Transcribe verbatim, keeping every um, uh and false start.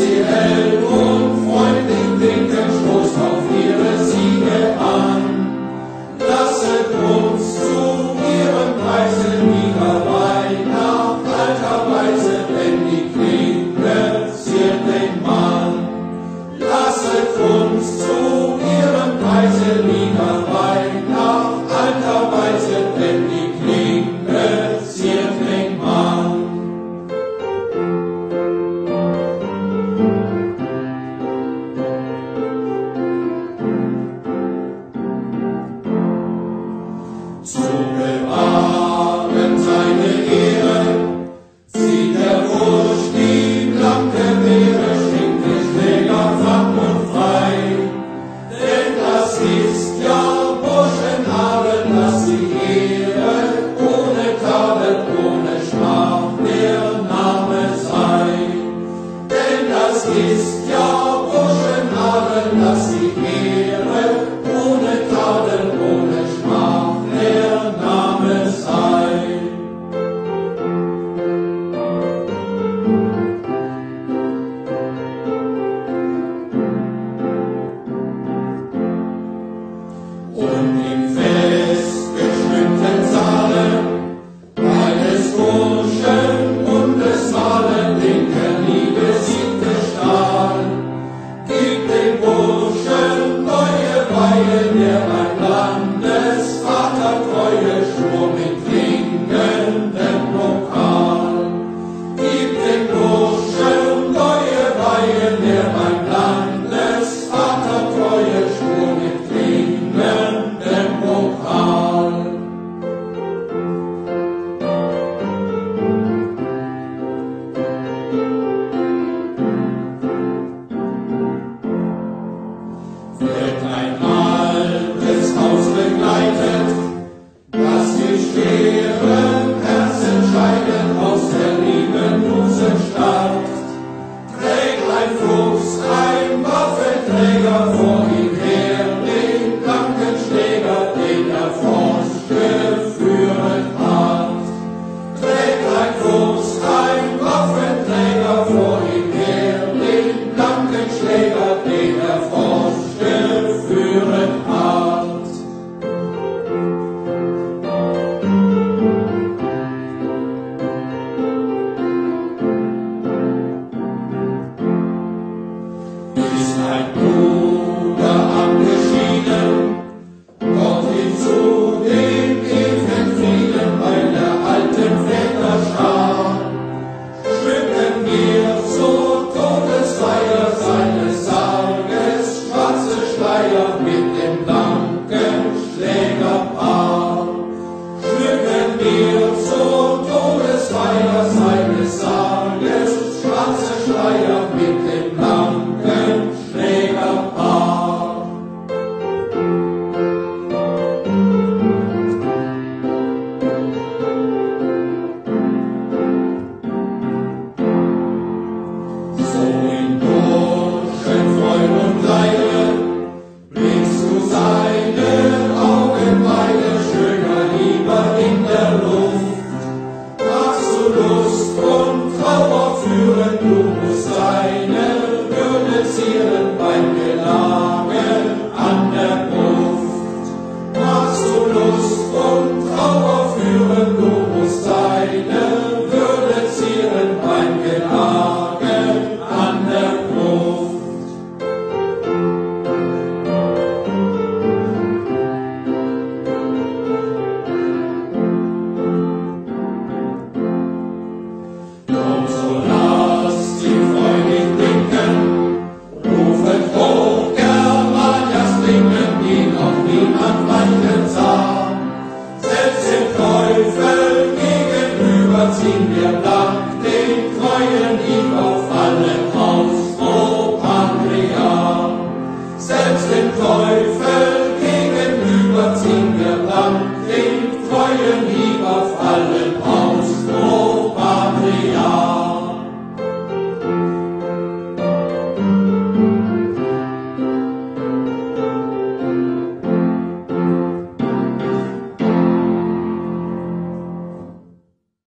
sie hell und freundlich blinken, stoßt auf ihre Siege an. Lasset uns zu ihrem Preise wieder Weih nach alter Weise, denn die Klinge ziert den Mann. Lasset uns zu ihrem Preise wieder Weih nach alter Weise, denn die Klinge ziert den Mann. Zu bewahren seine Ehre, zieht der Bursch die blanke Wehre, schwingt den Schläger flamm und frei. Denn das ist ja Burschenadel, dass sie Ehre ohne Tadel, ohne Schmach der Name sei. Denn das ist ja Burschenadel, dass sie Ehre ohne Tadel, ohne Schmach der Name sei. Und im festgeschmückten Saale eines Burschenbundesmale linken liebesiegte Stahl, gibt den Burschen neue Weihe, der beim Landesvater Treue schwur mit klingendem Pokal. Gibt den Burschen neue Weihe, der beim Landesvater Treue schwur mit klingendem Pokal. Wird ein altes Haus begleitet, das die schweren Herzenscheiden aus der Liebe Busen starrt, trägt ein Fuchs, ein Waffenträger vor ihm her, den blanken Schläger, den er fortgeführet hat. Trägt ein Fuchs, ein Waffenträger vor ihm her, den blanken Schläger, den er fortgeführet hat. Ist ein Bruder abgeschieden, Gott ihm zu dem ewigen Frieden bei der alten Väter Schar. Schmücken wir zur Todesfeier seines Sarges schwarze Schleier mit dem blanken Schlägerpaar. Schmücken wir zur Todesfeier seines Sarges schwarze Schleier mit dem